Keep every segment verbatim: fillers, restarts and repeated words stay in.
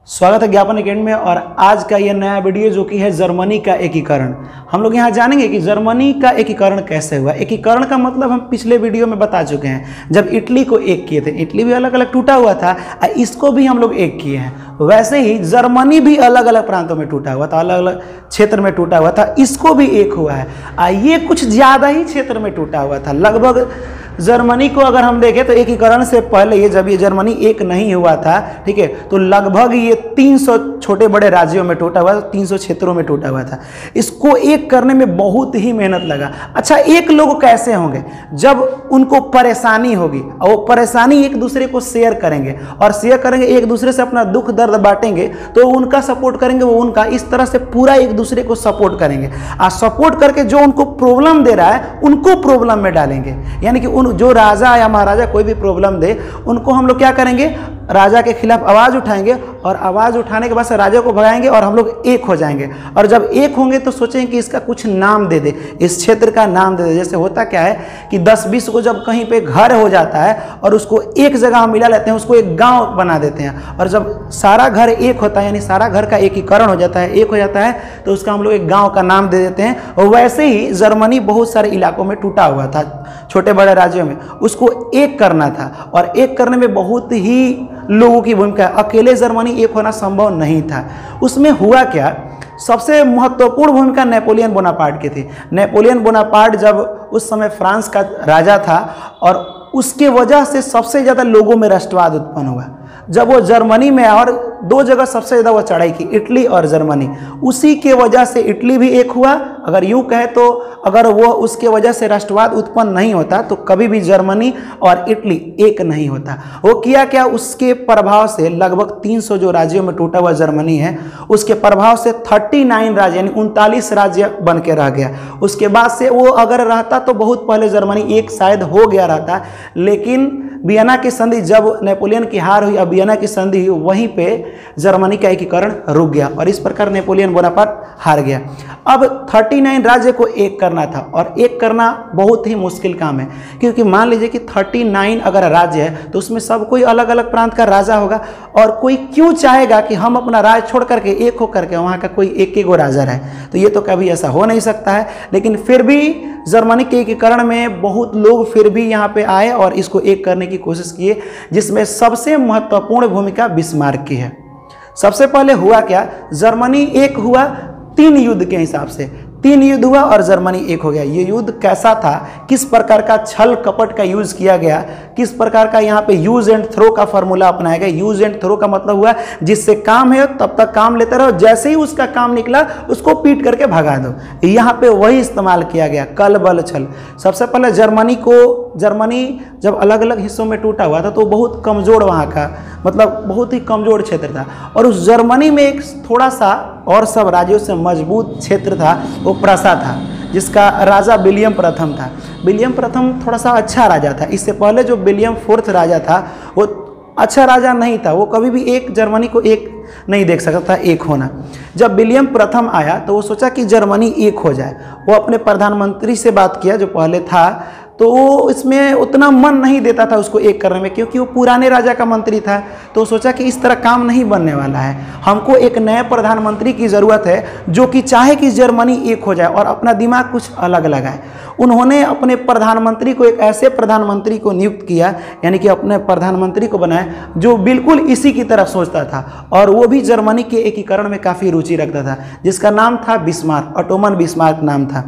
स्वागत है ज्ञापन अकेडमी में। और आज का यह नया वीडियो जो कि है जर्मनी का एकीकरण। हम लोग यहाँ जानेंगे कि जर्मनी का एकीकरण कैसे हुआ। एकीकरण का मतलब हम पिछले वीडियो में बता चुके हैं, जब इटली को एक किए थे। इटली भी अलग अलग टूटा हुआ था, इसको भी हम लोग एक किए हैं। वैसे ही जर्मनी भी अलग अलग प्रांतों में टूटा हुआ था, अलग अलग क्षेत्र में टूटा हुआ था, इसको भी एक हुआ है। ये कुछ ज़्यादा ही क्षेत्र में टूटा हुआ था। लगभग जर्मनी को अगर हम देखें तो एकीकरण से पहले ये जब ये जर्मनी एक नहीं हुआ था, ठीक है, तो लगभग ये तीन सौ छोटे बड़े राज्यों में टूटा हुआ था, तीन सौ क्षेत्रों में टूटा हुआ था। इसको एक करने में बहुत ही मेहनत लगा। अच्छा, एक लोग कैसे होंगे? जब उनको परेशानी होगी और वो परेशानी एक दूसरे को शेयर करेंगे और शेयर करेंगे, एक दूसरे से अपना दुख दर्द बांटेंगे, तो उनका सपोर्ट करेंगे, वो उनका, इस तरह से पूरा एक दूसरे को सपोर्ट करेंगे। और सपोर्ट करके जो उनको प्रॉब्लम दे रहा है उनको प्रॉब्लम में डालेंगे। यानी कि उन जो राजा या महाराजा कोई भी प्रॉब्लम दे, उनको हम लोग क्या करेंगे? राजा के खिलाफ आवाज़ उठाएंगे और आवाज़ उठाने के बाद से राजा को भगाएंगे और हम लोग एक हो जाएंगे। और जब एक होंगे तो सोचेंगे कि इसका कुछ नाम दे दे, इस क्षेत्र का नाम दे दे। जैसे होता क्या है कि दस बीस को जब कहीं पे घर हो जाता है और उसको एक जगह हम मिला लेते हैं, उसको एक गांव बना देते हैं। और जब सारा घर एक होता है, यानी सारा घर का एकीकरण हो जाता है, एक हो जाता है, तो उसका हम लोग एक गाँव का नाम दे देते हैं। और वैसे ही जर्मनी बहुत सारे इलाकों में टूटा हुआ था, छोटे बड़े राज्यों में, उसको एक करना था। और एक करने में बहुत ही लोगों की भूमिका, अकेले जर्मनी एक होना संभव नहीं था। उसमें हुआ क्या? सबसे महत्वपूर्ण भूमिका नेपोलियन बोनापार्ट की थी। नेपोलियन बोनापार्ट जब उस समय फ्रांस का राजा था और उसके वजह से सबसे ज़्यादा लोगों में राष्ट्रवाद उत्पन्न हुआ। जब वो जर्मनी में, और दो जगह सबसे ज़्यादा वो चढ़ाई की, इटली और जर्मनी, उसी के वजह से इटली भी एक हुआ। अगर यूँ कहें तो अगर वो उसके वजह से राष्ट्रवाद उत्पन्न नहीं होता तो कभी भी जर्मनी और इटली एक नहीं होता। वो किया क्या? उसके प्रभाव से लगभग तीन सौ जो राज्यों में टूटा हुआ जर्मनी है, उसके प्रभाव से उनतालीस राज्य यानी उनतालीस राज्य बन के रह गया। उसके बाद से वो अगर रहता तो बहुत पहले जर्मनी एक शायद हो गया रहता, लेकिन वियना की संधि, जब नेपोलियन की हार हुई और वियना की संधि हुई, वहीं पे जर्मनी का एकीकरण रुक गया और इस प्रकार नेपोलियन बोनापार्ट हार गया। अब उनतालीस राज्य को एक करना था और एक करना बहुत ही मुश्किल काम है, क्योंकि मान लीजिए कि उनतालीस अगर राज्य है तो उसमें सब कोई अलग अलग प्रांत का राजा होगा, और कोई क्यों चाहेगा कि हम अपना राज्य छोड़ करके एक हो करके वहाँ का कोई एक एक राजा रहे? तो ये तो कभी ऐसा हो नहीं सकता है। लेकिन फिर भी जर्मनी के एकीकरण में बहुत लोग फिर भी यहाँ पे आए और इसको एक करने की कोशिश किए, जिसमें सबसे महत्वपूर्ण भूमिका बिस्मार्क की है। सबसे पहले हुआ क्या? जर्मनी एक हुआ तीन युद्ध के हिसाब से, तीन युद्ध हुआ और जर्मनी एक हो गया। ये युद्ध कैसा था, किस प्रकार का छल कपट का यूज किया गया, किस प्रकार का यहाँ पे यूज एंड थ्रो का फॉर्मूला अपनाया गया। यूज एंड थ्रो का मतलब हुआ जिससे काम है तब तक काम लेते रहो, जैसे ही उसका काम निकला उसको पीट करके भगा दो। यहाँ पे वही इस्तेमाल किया गया, कल बल छल। सबसे पहले जर्मनी को, जर्मनी जब अलग अलग हिस्सों में टूटा हुआ था तो बहुत कमज़ोर, वहाँ का मतलब बहुत ही कमज़ोर क्षेत्र था। और उस जर्मनी में एक थोड़ा सा और सब राज्यों से मजबूत क्षेत्र था, वो प्रसा था, जिसका राजा विलियम प्रथम था। विलियम प्रथम थोड़ा सा अच्छा राजा था। इससे पहले जो विलियम फोर्थ राजा था वो अच्छा राजा नहीं था, वो कभी भी एक जर्मनी को एक नहीं देख सकता था एक होना। जब विलियम प्रथम आया तो वो सोचा कि जर्मनी एक हो जाए। वो अपने प्रधानमंत्री से बात किया जो पहले था, तो वो इसमें उतना मन नहीं देता था उसको एक करने में, क्योंकि वो पुराने राजा का मंत्री था। तो सोचा कि इस तरह काम नहीं बनने वाला है, हमको एक नए प्रधानमंत्री की ज़रूरत है जो कि चाहे कि जर्मनी एक हो जाए और अपना दिमाग कुछ अलग लगाए। उन्होंने अपने प्रधानमंत्री को एक ऐसे प्रधानमंत्री को नियुक्त किया, यानी कि अपने प्रधानमंत्री को बनाया जो बिल्कुल इसी की तरफ सोचता था, और वो भी जर्मनी के एकीकरण में काफ़ी रुचि रखता था, जिसका नाम था बिस्मार्क। ऑटोमन बिस्मार्क नाम था।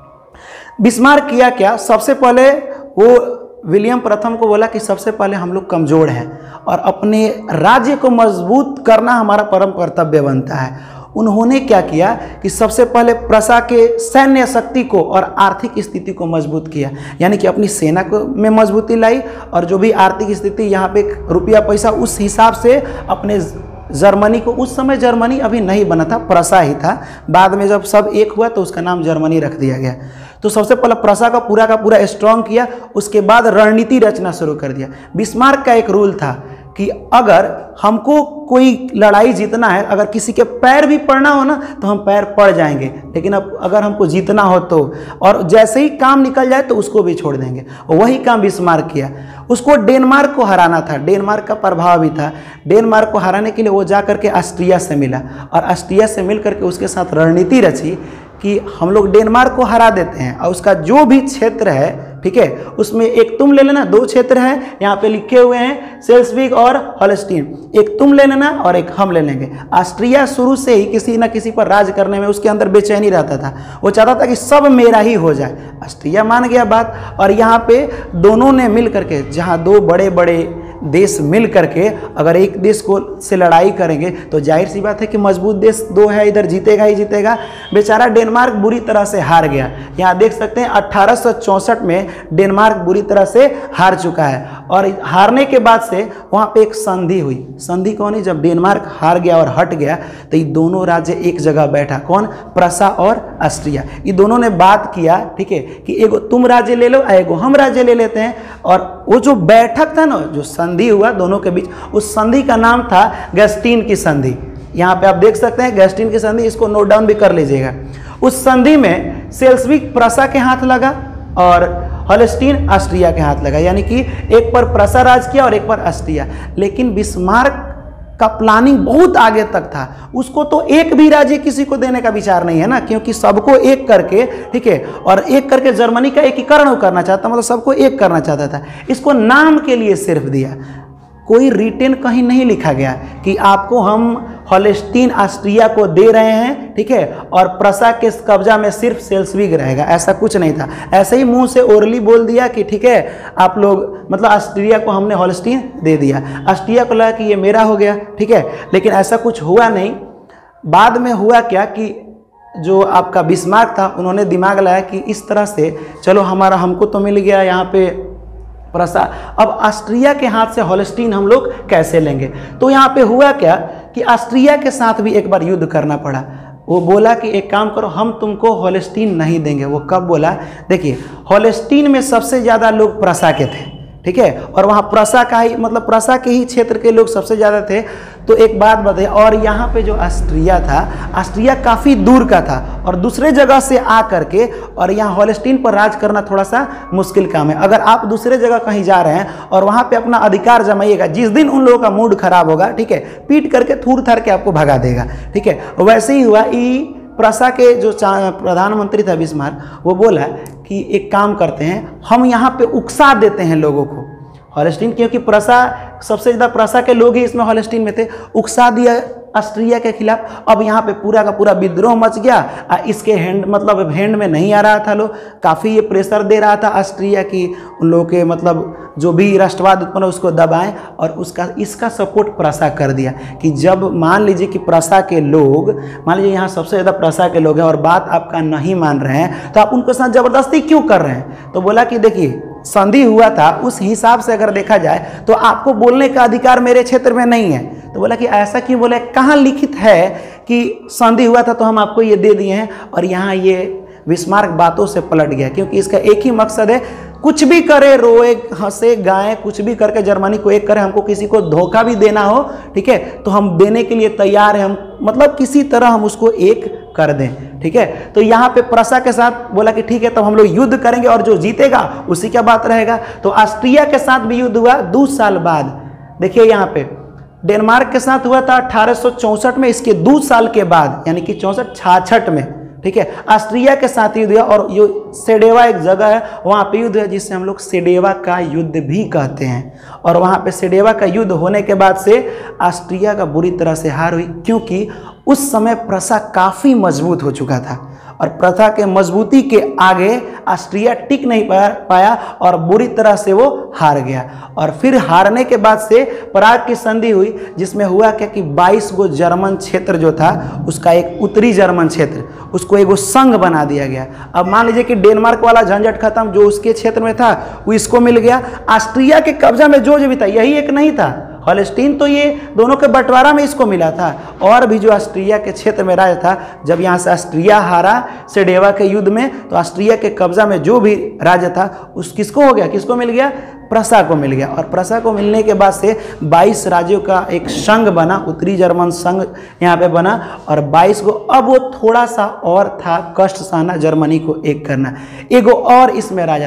बिस्मार्क किया क्या? सबसे पहले वो विलियम प्रथम को बोला कि सबसे पहले हम लोग कमज़ोर हैं और अपने राज्य को मजबूत करना हमारा परम कर्तव्य बनता है। उन्होंने क्या किया कि सबसे पहले प्रसा के सैन्य शक्ति को और आर्थिक स्थिति को मजबूत किया, यानी कि अपनी सेना को में मजबूती लाई, और जो भी आर्थिक स्थिति यहाँ पे रुपया पैसा उस हिसाब से अपने जर्मनी को, उस समय जर्मनी अभी नहीं बना था, प्रसा ही था। बाद में जब सब एक हुआ तो उसका नाम जर्मनी रख दिया गया। तो सबसे पहले प्रसा का पूरा का पूरा स्ट्रॉन्ग किया, उसके बाद रणनीति रचना शुरू कर दिया। बिस्मार्क का एक रूल था कि अगर हमको कोई लड़ाई जीतना है, अगर किसी के पैर भी पड़ना हो ना तो हम पैर पड़ जाएंगे, लेकिन अब अगर हमको जीतना हो तो, और जैसे ही काम निकल जाए तो उसको भी छोड़ देंगे। वही काम बिस्मार्क किया। उसको डेनमार्क को हराना था, डेनमार्क का प्रभाव भी था। डेनमार्क को हराने के लिए वो जा करके ऑस्ट्रिया से मिला और ऑस्ट्रिया से मिल करके उसके साथ रणनीति रची कि हम लोग डेनमार्क को हरा देते हैं और उसका जो भी क्षेत्र है, ठीक है, उसमें एक तुम ले लेना, दो क्षेत्र हैं यहाँ पे लिखे हुए हैं, सेल्सविग और होल्स्टीन, एक तुम ले लेना और एक हम ले लेंगे। ऑस्ट्रिया शुरू से ही किसी न किसी पर राज करने में उसके अंदर बेचैनी रहता था, वो चाहता था कि सब मेरा ही हो जाए। ऑस्ट्रिया मान गया बात और यहाँ पे दोनों ने मिल करके, जहाँ दो बड़े बड़े देश मिल करके अगर एक देश को से लड़ाई करेंगे तो जाहिर सी बात है कि मजबूत देश दो है, इधर जीतेगा ही जीतेगा। बेचारा डेनमार्क बुरी तरह से हार गया। यहाँ देख सकते हैं अट्ठारह सौ चौंसठ में डेनमार्क बुरी तरह से हार चुका है और हारने के बाद से वहाँ पे एक संधि हुई। संधि कौन है? जब डेनमार्क हार गया और हट गया तो ये दोनों राज्य एक जगह बैठा, कौन? प्रसा और ऑस्ट्रिया। ये दोनों ने बात किया, ठीक है, कि एगो तुम राज्य ले लो, एगो हम राज्य ले लेते हैं। और वो जो बैठक था ना, जो संधि हुआ दोनों के बीच, उस संधि का नाम था गस्टीन की संधि। यहाँ पे आप देख सकते हैं गस्टीन की संधि, इसको नोट डाउन भी कर लीजिएगा। उस संधि में सेल्सविग प्रसा के हाथ लगा और होल्स्टीन ऑस्ट्रिया के हाथ लगा, यानी कि एक पर प्रसा राज किया और एक पर ऑस्ट्रिया। लेकिन बिस्मार्क का प्लानिंग बहुत आगे तक था, उसको तो एक भी राज्य किसी को देने का विचार नहीं है ना, क्योंकि सबको एक करके, ठीक है, और एक करके जर्मनी का एकीकरण करना चाहता, मतलब सबको एक करना चाहता था। इसको नाम के लिए सिर्फ दिया, कोई रिटेन कहीं नहीं लिखा गया कि आपको हम होल्स्टीन ऑस्ट्रिया को दे रहे हैं, ठीक है, और प्रसा के कब्जा में सिर्फ सेल्सविग रहेगा, ऐसा कुछ नहीं था। ऐसे ही मुंह से ओरली बोल दिया कि ठीक है आप लोग, मतलब ऑस्ट्रिया को हमने होल्स्टीन दे दिया, ऑस्ट्रिया को लगा कि ये मेरा हो गया, ठीक है, लेकिन ऐसा कुछ हुआ नहीं। बाद में हुआ क्या कि जो आपका बिस्मार्क था, उन्होंने दिमाग लगाया कि इस तरह से चलो हमारा, हमको तो मिल गया यहाँ पे प्रसा, अब ऑस्ट्रिया के हाथ से होल्स्टीन हम लोग कैसे लेंगे। तो यहाँ पे हुआ क्या कि ऑस्ट्रिया के साथ भी एक बार युद्ध करना पड़ा। वो बोला कि एक काम करो, हम तुमको होल्स्टीन नहीं देंगे। वो कब बोला? देखिए, होल्स्टीन में सबसे ज़्यादा लोग प्रसा के थे, ठीक है, और वहाँ प्रसा का ही, मतलब प्रसा के ही क्षेत्र के लोग सबसे ज़्यादा थे। तो एक बात बताइए, और यहाँ पे जो ऑस्ट्रिया था, ऑस्ट्रिया काफ़ी दूर का था और दूसरे जगह से आ करके, और यहाँ होल्स्टीन पर राज करना थोड़ा सा मुश्किल काम है। अगर आप दूसरे जगह कहीं जा रहे हैं और वहाँ पे अपना अधिकार जमाइएगा, जिस दिन उन लोगों का मूड खराब होगा, ठीक है, पीट करके थूर थार के आपको भगा देगा, ठीक है। वैसे ही हुआ। ई प्रसा के जो प्रधानमंत्री था बिस्मार्क, वो बोला कि एक काम करते हैं, हम यहाँ पे उकसा देते हैं लोगों को होल्स्टीन, क्योंकि प्रसा सबसे ज़्यादा प्रसा के लोग ही इसमें होल्स्टीन में थे, उकसा दिया ऑस्ट्रिया के खिलाफ। अब यहाँ पे पूरा का पूरा विद्रोह मच गया। इसके हैंड, मतलब हैंड में नहीं आ रहा था लोग, काफ़ी ये प्रेशर दे रहा था ऑस्ट्रिया की उन लोगों के, मतलब जो भी राष्ट्रवाद उत्पन्न उसको दबाएं, और उसका इसका सपोर्ट प्रसा कर दिया कि जब मान लीजिए कि प्रसा के लोग, मान लीजिए यहाँ सबसे ज़्यादा प्रसा के लोग हैं और बात आपका नहीं मान रहे हैं, तो आप उनके साथ ज़बरदस्ती क्यों कर रहे हैं। तो बोला कि देखिए, संधि हुआ था, उस हिसाब से अगर देखा जाए तो आपको बोलने का अधिकार मेरे क्षेत्र में नहीं है। तो बोला कि ऐसा क्यों? बोला कहाँ लिखित है कि संधि हुआ था तो हम आपको ये दे दिए हैं। और यहाँ ये बिस्मार्क बातों से पलट गया, क्योंकि इसका एक ही मकसद है, कुछ भी करे, रोए हंसे गाएं, कुछ भी करके जर्मनी को एक करे, हमको किसी को धोखा भी देना हो, ठीक है, तो हम देने के लिए तैयार हैं, हम मतलब किसी तरह हम उसको एक कर दें, ठीक है। तो यहाँ पे प्रसा के साथ बोला कि ठीक है, तब हम लोग युद्ध करेंगे और जो जीतेगा उसी का बात रहेगा। तो ऑस्ट्रिया के साथ भी युद्ध हुआ दो साल बाद। देखिए यहाँ पे डेनमार्क के साथ हुआ था अठारह सौ चौंसठ में, इसके दो साल के बाद, यानी कि चौंसठ छाछठ में, ठीक है, ऑस्ट्रिया के साथ युद्ध हुआ। और यो सेडेवा एक जगह है, वहाँ पे युद्ध है जिससे हम लोग सेडेवा का युद्ध भी कहते हैं। और वहाँ पे सेडेवा का युद्ध होने के बाद से ऑस्ट्रिया का बुरी तरह से हार हुई, क्योंकि उस समय प्रसा काफ़ी मजबूत हो चुका था और प्रथा के मजबूती के आगे ऑस्ट्रिया टिक नहीं पाया और बुरी तरह से वो हार गया। और फिर हारने के बाद से प्राग की संधि हुई, जिसमें हुआ क्या कि बाईस गो जर्मन क्षेत्र जो था, उसका एक उत्तरी जर्मन क्षेत्र, उसको एगो संघ बना दिया गया। अब मान लीजिए कि डेनमार्क वाला झंझट खत्म, जो उसके क्षेत्र में था वो इसको मिल गया। ऑस्ट्रिया के कब्जा में जो जो भी था, यही एक नहीं था होल्स्टीन, तो ये दोनों के बंटवारा में इसको मिला था। और भी जो ऑस्ट्रिया के क्षेत्र में राज था, जब यहाँ से ऑस्ट्रिया हारा सेडेवा के युद्ध में, तो ऑस्ट्रिया के कब्जा में जो भी राज्य था उस किसको हो गया, किसको मिल गया? प्रसा को मिल गया। और प्रसा को मिलने के बाद से बाईस राज्यों का एक संघ बना, उत्तरी जर्मन संघ यहाँ पे बना, और बाईस को अब वो थोड़ा सा और था कष्ट सहना, जर्मनी को एक करना, एगो और इसमें राजा था।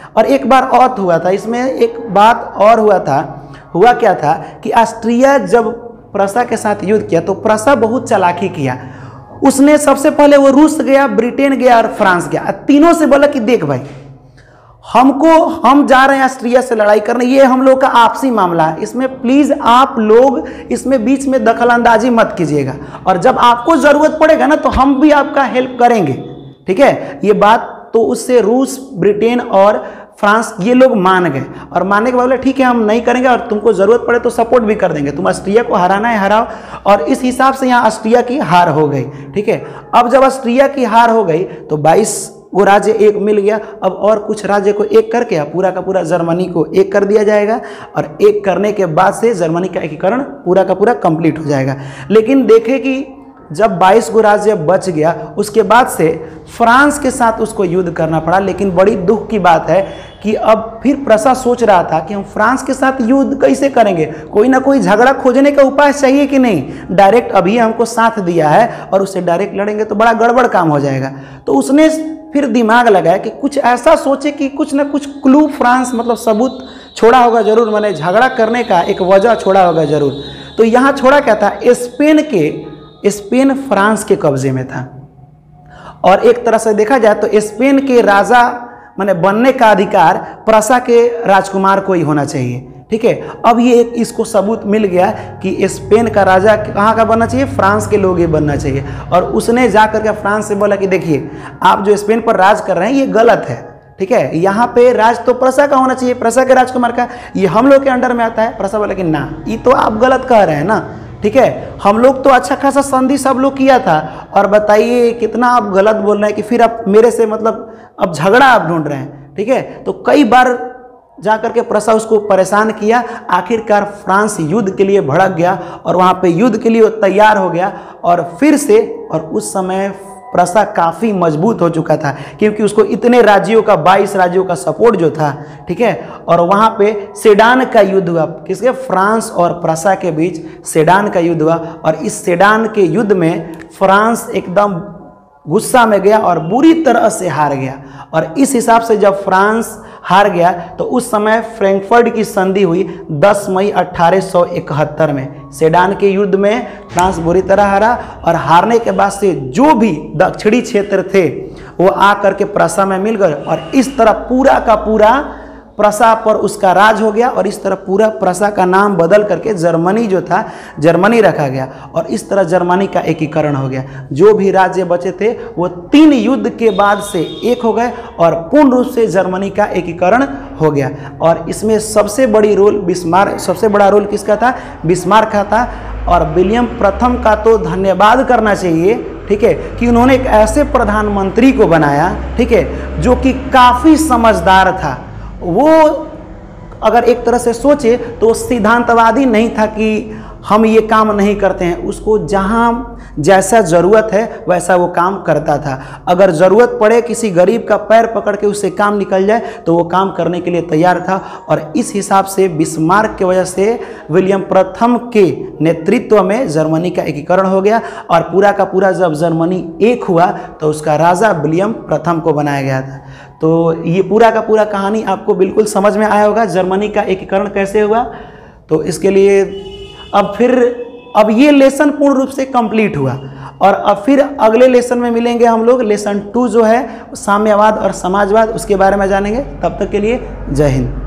और एक बार और हुआ था, इसमें एक बात और हुआ था। हुआ क्या था कि ऑस्ट्रिया जब प्रसा के साथ युद्ध किया तो प्रसा बहुत चालाकी किया। उसने सबसे पहले वो रूस गया, ब्रिटेन गया और फ्रांस गया। तीनों से बोला कि देख भाई, हमको हम जा रहे हैं ऑस्ट्रिया से लड़ाई करने, ये हम लोग का आपसी मामला है, इसमें प्लीज़ आप लोग इसमें बीच में दखल अंदाजी मत कीजिएगा, और जब आपको ज़रूरत पड़ेगा ना तो हम भी आपका हेल्प करेंगे, ठीक है। ये बात तो उससे रूस, ब्रिटेन और फ्रांस ये लोग मान गए, और मानने के बाद बोले ठीक है हम नहीं करेंगे, और तुमको ज़रूरत पड़े तो सपोर्ट भी कर देंगे, तुम ऑस्ट्रिया को हराना है हराओ। और इस हिसाब से यहाँ ऑस्ट्रिया की हार हो गई, ठीक है। अब जब ऑस्ट्रिया की हार हो गई तो बाईस वो राज्य एक मिल गया। अब और कुछ राज्य को एक करके पूरा का पूरा जर्मनी को एक कर दिया जाएगा, और एक करने के बाद से जर्मनी का एकीकरण पूरा का पूरा कंप्लीट हो जाएगा। लेकिन देखें कि जब बाईस गो राज्य बच गया, उसके बाद से फ्रांस के साथ उसको युद्ध करना पड़ा। लेकिन बड़ी दुख की बात है कि अब फिर प्रसा सोच रहा था कि हम फ्रांस के साथ युद्ध कैसे करेंगे, कोई ना कोई झगड़ा खोजने का उपाय चाहिए कि नहीं। डायरेक्ट अभी हमको साथ दिया है और उससे डायरेक्ट लड़ेंगे तो बड़ा गड़बड़ काम हो जाएगा। तो उसने फिर दिमाग लगाया कि कुछ ऐसा सोचे कि कुछ ना कुछ क्लू फ्रांस मतलब सबूत छोड़ा होगा जरूर, मैंने झगड़ा करने का एक वजह छोड़ा होगा जरूर। तो यहाँ छोड़ा क्या था, स्पेन के स्पेन फ्रांस के कब्जे में था, और एक तरह से देखा जाए तो स्पेन के राजा माने बनने का अधिकार प्रसा के राजकुमार को ही होना चाहिए, ठीक है। अब ये एक इसको सबूत मिल गया कि स्पेन का राजा कहाँ का बनना चाहिए, फ्रांस के लोग ही बनना चाहिए। और उसने जा करके फ्रांस से बोला कि देखिए आप जो स्पेन पर राज कर रहे हैं ये गलत है, ठीक है। यहाँ पे राज तो प्रसा का होना चाहिए, प्रसा के राजकुमार का, ये हम लोग के अंडर में आता है। प्रसा बोला कि ना, ये तो आप गलत कह रहे हैं ना, ठीक है। हम लोग तो अच्छा खासा संधि सब लोग किया था, और बताइए कितना आप गलत बोल रहे हैं कि फिर आप मेरे से मतलब अब झगड़ा आप ढूंढ रहे हैं, ठीक है। तो कई बार जा करके प्रसा उसको परेशान किया। आखिरकार फ्रांस युद्ध के लिए भड़क गया और वहाँ पे युद्ध के लिए तैयार हो गया, और फिर से, और उस समय प्रसा काफ़ी मजबूत हो चुका था क्योंकि उसको इतने राज्यों का, बाईस राज्यों का सपोर्ट जो था, ठीक है। और वहाँ पे सेडान का युद्ध हुआ, किसके, फ्रांस और प्रसा के बीच सेडान का युद्ध हुआ। और इस सेडान के युद्ध में फ्रांस एकदम गुस्सा में गया और बुरी तरह से हार गया। और इस हिसाब से जब फ्रांस हार गया तो उस समय फ्रैंकफर्ट की संधि हुई दस मई अठारह सौ इकहत्तर में। सेडान के युद्ध में फ्रांस बुरी तरह हारा, और हारने के बाद से जो भी दक्षिणी क्षेत्र थे वो आकर के प्रसा में मिल गए, और इस तरह पूरा का पूरा प्रसा पर उसका राज हो गया। और इस तरह पूरा प्रसा का नाम बदल करके जर्मनी जो था जर्मनी रखा गया, और इस तरह जर्मनी का एकीकरण हो गया। जो भी राज्य बचे थे वो तीन युद्ध के बाद से एक हो गए और पूर्ण रूप से जर्मनी का एकीकरण हो गया। और इसमें सबसे बड़ी रोल बिस्मार्क, सबसे बड़ा रोल किसका था, बिस्मार्क का था। और विलियम प्रथम का तो धन्यवाद करना चाहिए, ठीक है, कि उन्होंने एक ऐसे प्रधानमंत्री को बनाया, ठीक है, जो कि काफ़ी समझदार था। वो अगर एक तरह से सोचे तो सिद्धांतवादी नहीं था कि हम ये काम नहीं करते हैं, उसको जहाँ जैसा ज़रूरत है वैसा वो काम करता था। अगर ज़रूरत पड़े किसी गरीब का पैर पकड़ के उससे काम निकल जाए तो वो काम करने के लिए तैयार था। और इस हिसाब से बिस्मार्क की वजह से विलियम प्रथम के नेतृत्व में जर्मनी का एकीकरण हो गया, और पूरा का पूरा जब जर्मनी एक हुआ तो उसका राजा विलियम प्रथम को बनाया गया था। तो ये पूरा का पूरा कहानी आपको बिल्कुल समझ में आया होगा, जर्मनी का एकीकरण कैसे हुआ। तो इसके लिए अब फिर अब ये लेसन पूर्ण रूप से कंप्लीट हुआ, और अब फिर अगले लेसन में मिलेंगे हम लोग। लेसन टू जो है साम्यवाद और समाजवाद, उसके बारे में जानेंगे। तब तक के लिए जय हिंद।